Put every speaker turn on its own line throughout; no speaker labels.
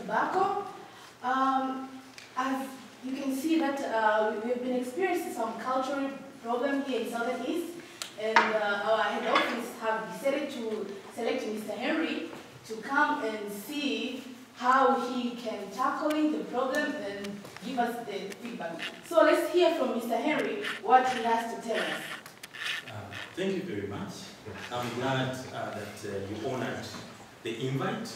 tobacco. As you can see that we've been experiencing some cultural problem here in Southern East, and our head office have decided to select Mr. Henry to come and see how he can tackle the problem and give us the feedback. So let's hear from Mr. Henry what he has to tell us.
Thank you very much. I'm glad that you honored the invite.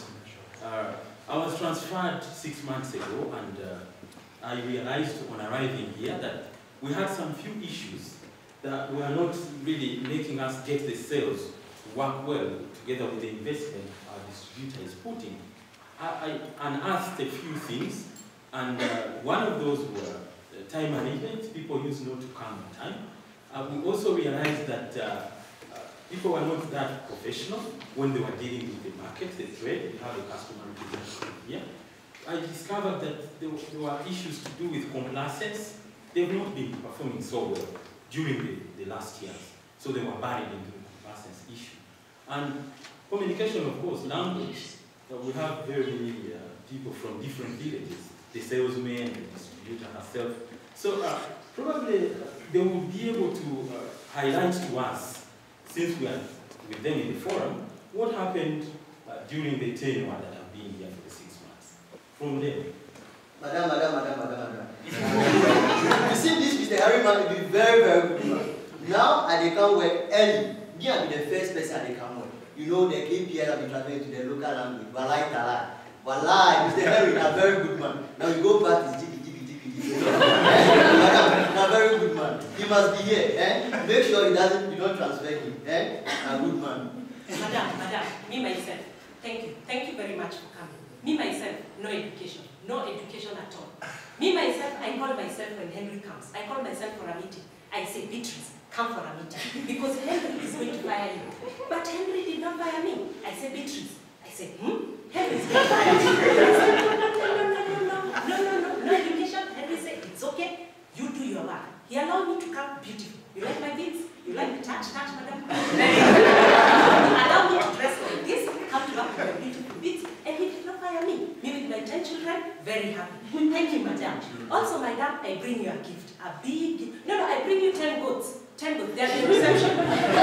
I was transferred 6 months ago, and I realized on arriving here that we had some few issues that were not really making us get the sales to work well together with the investment our distributor is putting. I unearthed a few things, and one of those were time management. People used not to come on time. We also realized that people were not that professional when they were dealing with the market, the trade. We have a customer representative here. I discovered that there were issues to do with complacence. They've not been performing so well during the last years, so they were buried into the complacence issue. And communication, of course, language. We have very many people from different villages, the salesman, the distributor herself. So probably they will be able to highlight to us, since we are with them in the forum, what happened during the tenure that have been here for the 6 months. From them.
Madam. You see this Mr. Harryman will be very, very good man. Now I can work early. Me I be the first person I can work. You know the KPI have been translated to the local language. Walai, Mr. Henry, a very good man. Now you go back to GP. Madam, a very good man. He must be here. Make sure you don't transfer him. A good man.
Madam, me myself, thank you. Thank you very much for coming. Me myself, no education at all. Me myself, I call myself when Henry comes. I call myself for a meeting. I say, Beatrice, come for a meeting. Because Henry is going to fire you. But Henry did not fire me. I said, Beatrice. I said, Henry is going to fire me. No education. Henry said, it's okay. You do your work. He allowed me to come beautiful. You like my beads? You like the touch, madam? Allow me to dress like this, come to work with my beautiful beads, and he did not fire me. Me with my 10 children, very happy. Thank you, madam. Also, madam, I bring you a gift. A big gift. No, I bring you 10 goats. 10 goats. They're the reception.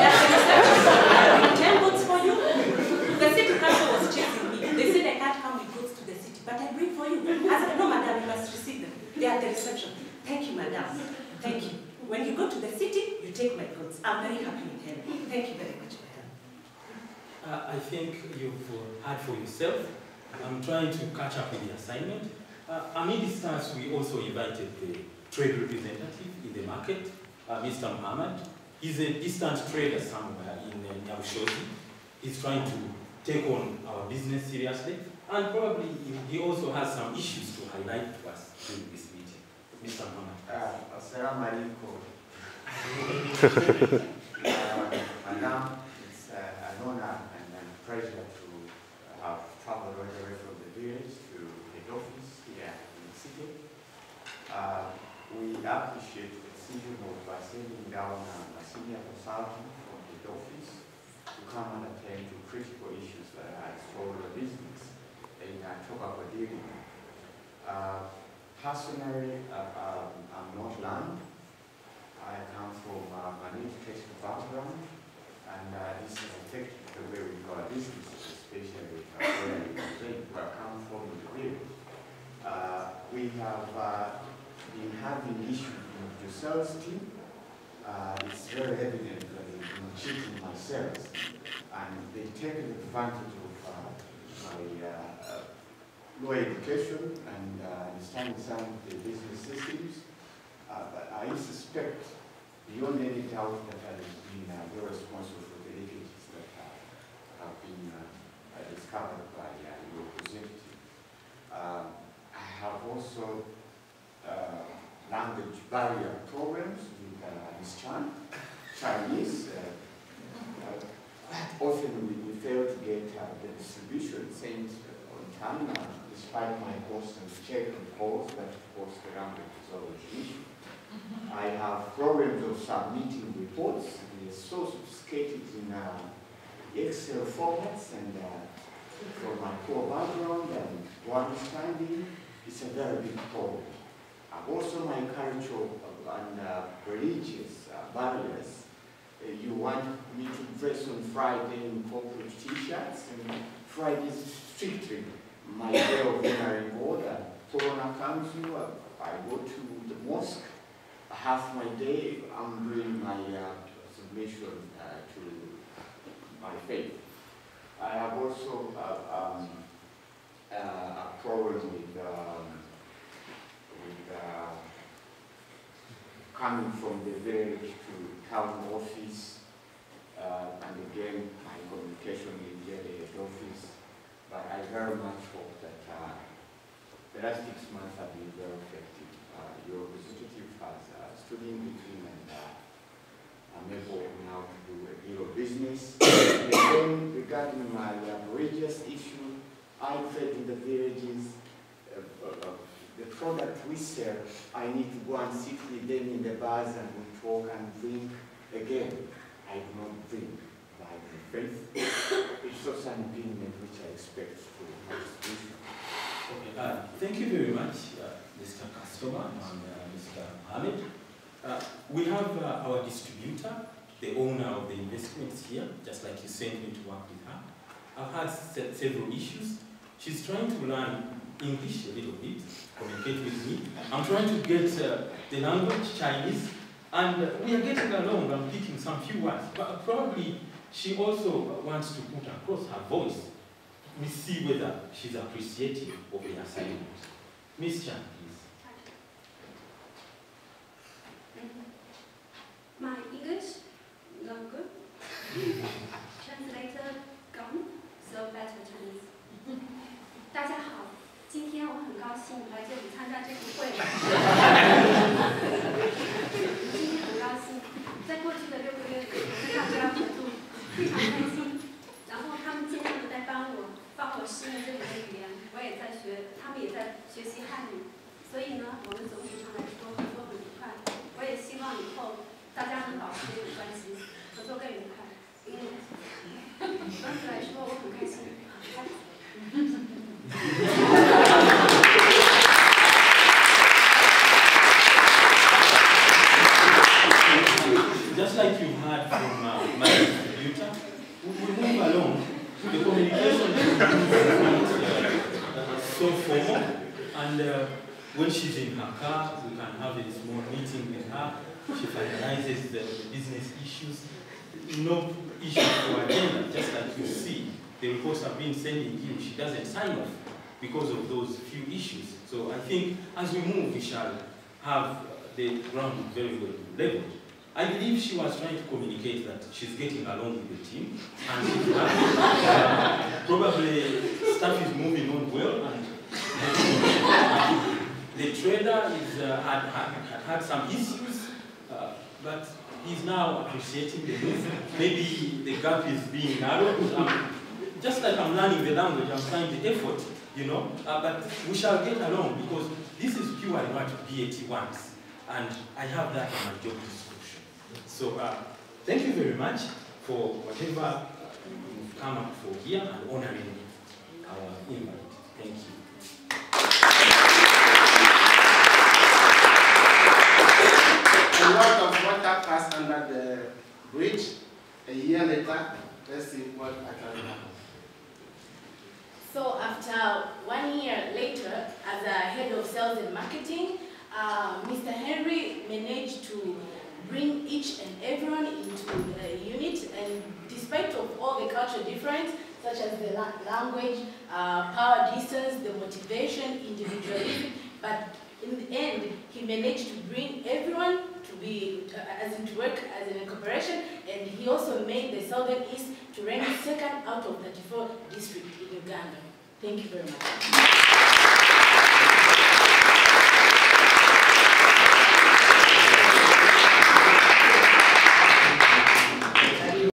I bring 10 goats for you. The city council was chasing me. They said I can't come with goats to the city, but I bring for you. I said, no, madam, you must receive them. They are the reception. Thank you, madam. Thank you. When you go to the city, you take my goods. I'm very happy with him. Thank you very much, madam.
I think you've had for yourself. I'm trying to catch up with the assignment. Amid this task, we also invited the trade representative in the market, Mr. Muhammad. He's a distant trader somewhere in Nyabushozi. He's trying to take on our business seriously. And probably he also has some issues to highlight to us during this meeting. Mr. Muhammad.
Assalamu alaikum. Madam, it's an honor and a pleasure to have traveled all the way from the village to the office here in the city. We appreciate the decision of sending down a senior consultant from the office to come and attend to critical issues that are for the business in tobacco dealing. Personally, I'm not land. I come from an educational background, and this has affected the way we do our business, especially where we come from in the village. We have been having issues with the sales team. It's very evident that they've been cheating my sales, and they've taken advantage of my low education and understanding some of the business systems. But I suspect, beyond any doubt, that I have been very responsible for the leakages that have been discovered by your representative. I have also language barrier problems with Ms. Chan, Chinese. Quite often we fail to get the distribution sent on time, despite my constant check and calls, but of course the language is always an issue. I have problems of submitting reports. They're so sophisticated in Excel formats, and from my poor background and understanding is a very big problem. Also my cultural and religious barriers. You want me to dress on Friday in corporate t-shirts, and Friday is strictly my day of honoring God. Corona comes, I go to the mosque. Half my day I'm doing my submission to my faith. I have also a problem with coming from the village to town office, and again my communication with the head office. But I very much hope that the last 6 months have been very effective. Your representative has stood in between, and I'm able now to do a deal of business. And again, regarding my religious issue, I trade in the villages. The product we sell, I need to go and sit with them in the bars and we talk and drink. Again, I do not drink by the faith. It's also an opinion which I expect to have solution.
Okay, thank you very much, Mr. Customer and Mr. Mohammed. We have our distributor, the owner of the investments here, just like you sent me to work with her. I've had several issues. She's trying to learn English a little bit, communicate with me. I'm trying to get the language, Chinese, and we are getting along. I'm picking some few words, but probably she also wants to put across her voice. We see whether she's appreciative of the assignment. Miss Chan, please.
My English, not good. Translator gone, so better Chinese. 大家好，今天我很高兴来这里参加这个会。今天很高兴，在过去的6个月里，我跟大家合作非常开心。然后他们尽量的在帮我适应这里的语言，我也在学，他们也在学习汉语。所以呢，我们总体上来说合作很愉快。我也希望以后大家能保持这种关系，合作更愉快。总体来说，我很开心，很开心。
Just like you heard from my distributor, we move along. The communication is so formal, and when she's in her car, we can have a small meeting with her. She finalizes the business issues. No issue for agenda, just like you see. The reports have been sending you. She doesn't sign off because of those few issues. So I think as we move, we shall have the ground very well leveled. I believe she was trying to communicate that she's getting along with the team, and she's happy. Probably stuff is moving on well, and the trader is, had some issues, but he's now appreciating the move. Maybe the gap is being narrowed. Just like I'm learning the language, I'm trying the effort, but we shall get along because this is purely what BAT wants, and I have that in my job description. So thank you very much for whatever you've come up for here and honoring our invite. Thank you.
A lot of water passed under the bridge. A year later, let's see what actually happened.
So after 1 year later, as a head of sales and marketing, Mr. Henry managed to bring each and everyone into a unit, and despite of all the cultural difference, such as the language, power distance, the motivation, individualism, but in the end, he managed to bring everyone to be, to work as an cooperation, and he also made the Southern East to rank second out of 34 districts in Uganda. Thank you very much.